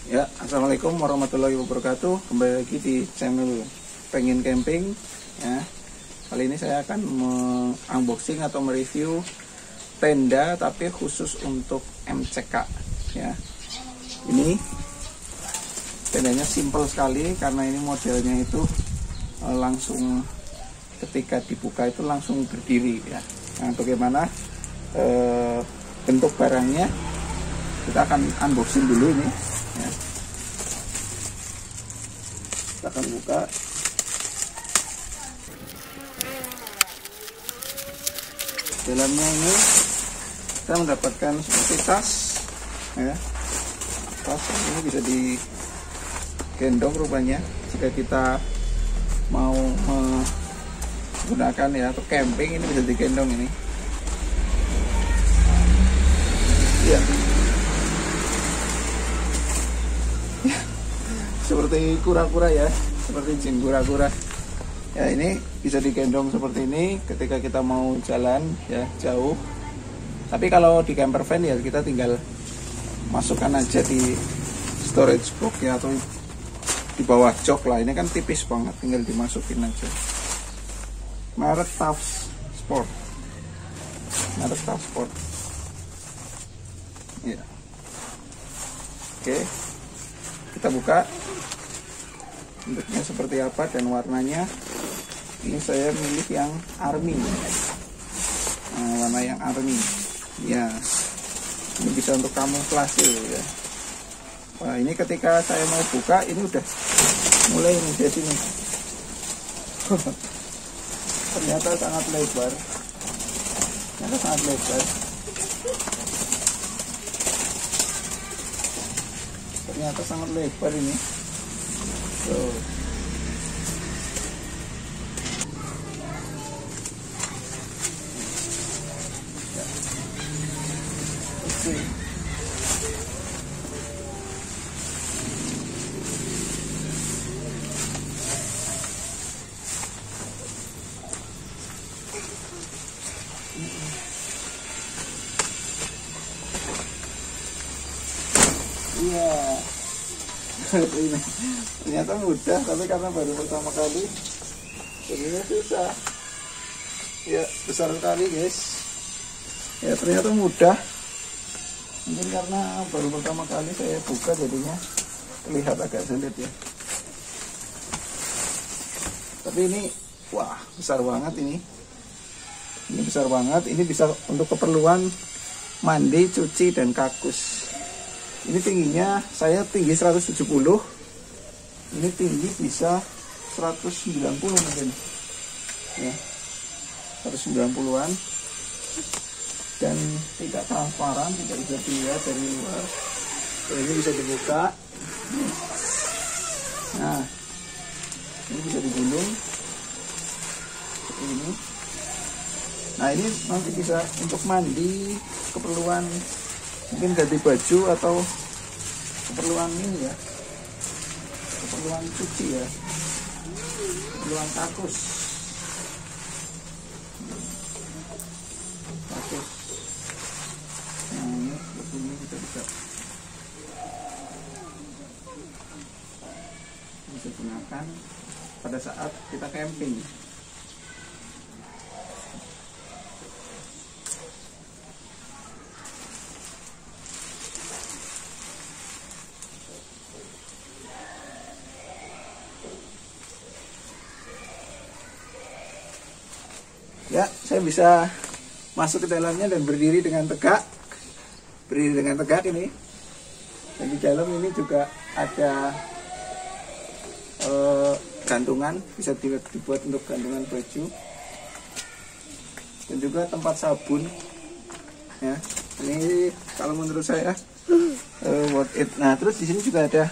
Ya, assalamualaikum warahmatullahi wabarakatuh. Kembali lagi di channel Pengen Camping. Ya, kali ini saya akan unboxing atau mereview tenda, tapi khusus untuk MCK. Ya, ini tendanya simple sekali karena ini modelnya itu langsung ketika dibuka itu langsung berdiri. Ya, nah, bagaimana bentuk barangnya? Kita akan unboxing dulu ini. Ya. Kita akan buka. Dalamnya ini kita mendapatkan seperti tas, ya. Tas ini bisa digendong rupanya jika kita mau menggunakan ya untuk camping, ini bisa digendong ini. Ya. Seperti kura-kura ya, seperti jin kura-kura ya. Ini bisa digendong seperti ini ketika kita mau jalan ya jauh. Tapi kalau di camper van ya kita tinggal masukkan aja di storage box ya, atau di bawah jok lah. Ini kan tipis banget, tinggal dimasukin aja. Merek Tough Sport, merek Tough Sport ya. Oke, kita buka. Bentuknya seperti apa dan warnanya, ini saya milih yang army. Nah, warna yang army ya, ini bisa untuk kamuflase ya. Wah, ini ketika saya mau buka ini udah mulai nih di sini. Ternyata sangat lebar, ternyata sangat lebar, ternyata sangat lebar ini. So, ya. Oke. Iya. Ini ternyata mudah, tapi karena baru pertama kali jadinya susah ya. Besar sekali guys ya, ternyata mudah. Mungkin karena baru pertama kali saya buka jadinya terlihat agak sulit ya. Tapi ini wah, besar banget ini. Ini besar banget. Ini bisa untuk keperluan mandi, cuci, dan kakus. Ini tingginya, saya tinggi 170, ini tinggi bisa 190 mungkin ya, 190-an, dan tidak transparan, tidak bisa dilihat dari luar. Ini bisa dibuka. Nah, ini bisa digulung seperti ini. Nah, ini nanti bisa untuk mandi, keperluan mungkin ganti baju, atau keperluan ini ya, keperluan cuci ya, keperluan kakus. Nah, ini seperti ini kita bisa gunakan pada saat kita camping. Ya, saya bisa masuk ke dalamnya dan berdiri dengan tegak. Berdiri dengan tegak ini. Dan di dalam ini juga ada gantungan, bisa dibuat untuk gantungan baju. Dan juga tempat sabun. Ya, ini kalau menurut saya worth it. Nah, terus di sini juga ada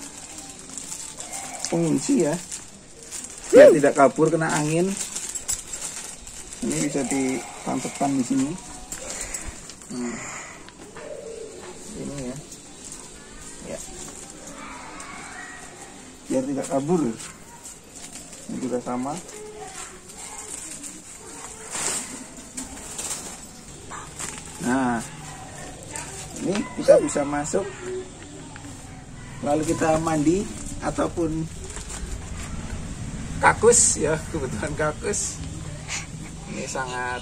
pengunci ya, biar tidak kabur kena angin. Ini bisa ditancapkan di sini. Ini ya, ya, biar tidak kabur. Ini juga sama. Nah, ini kita bisa masuk lalu kita mandi ataupun kakus ya, kebutuhan kakus ini sangat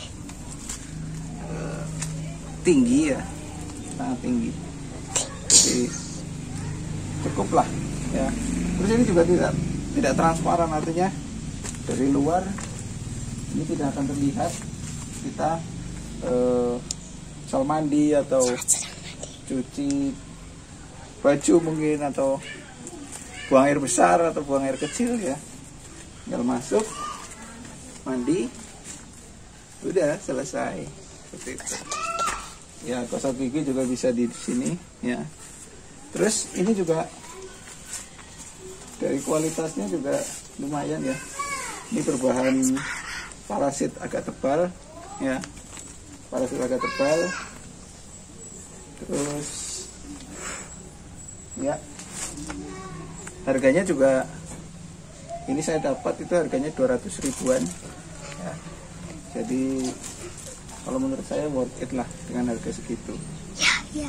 tinggi ya, sangat tinggi, jadi cukuplah ya. Terus ini juga tidak transparan, artinya dari luar ini tidak akan terlihat kita misal mandi atau cuci baju mungkin, atau buang air besar atau buang air kecil ya, tinggal masuk mandi udah selesai seperti itu ya. Gosok gigi juga bisa di sini ya. Terus ini juga dari kualitasnya juga lumayan ya, ini berbahan parasit agak tebal ya, parasit agak tebal. Terus ya harganya juga ini saya dapat itu harganya 200 ribuan ya. Jadi kalau menurut saya worth it lah dengan harga segitu ya.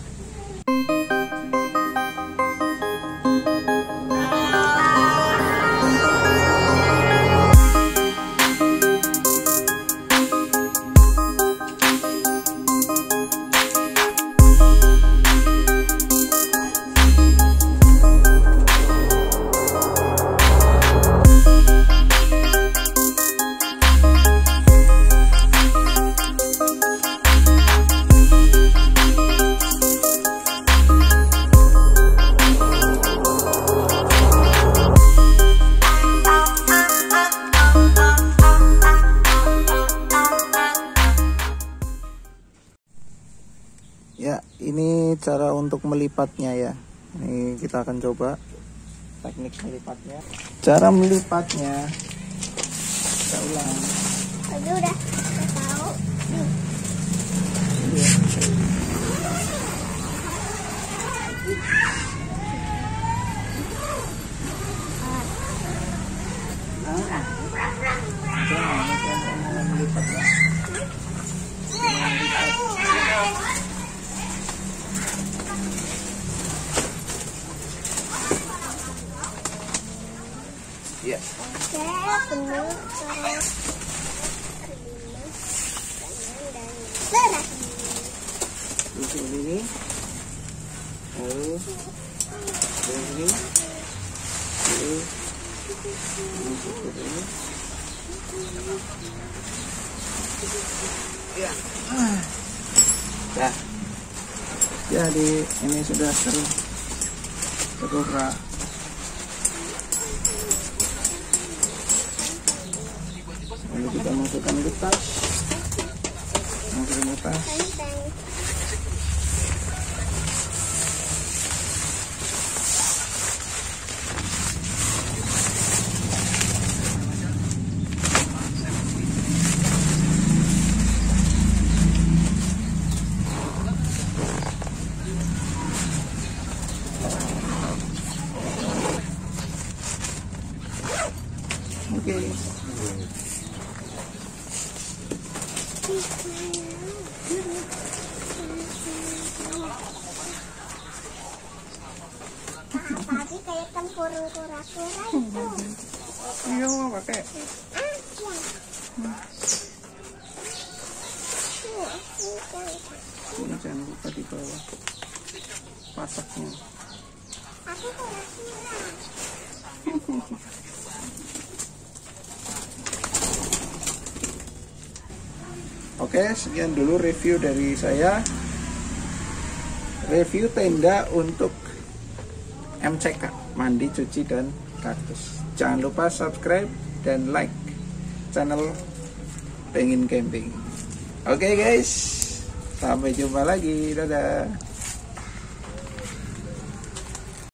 Ya, ini cara untuk melipatnya ya. Ini kita akan coba teknik melipatnya. Cara melipatnya kita ulang. Aduh, udah tahu. Melipatnya. Ya. Terus ini, lalu ini, ya. Nah, jadi ini sudah terbuka. Lalu kita masukkan ke tas, masukkan ke tas. Oke. Tadi kayak tempurung kura-kura itu. Iya, mau pakai. Ini jangan lupa di bawah pasaknya. Aku kura-kura. Oke, sekian dulu review dari saya. Review tenda untuk MCK, mandi, cuci, dan kaktus. Jangan lupa subscribe dan like channel Pengen Camping. Oke guys, sampai jumpa lagi. Dadah.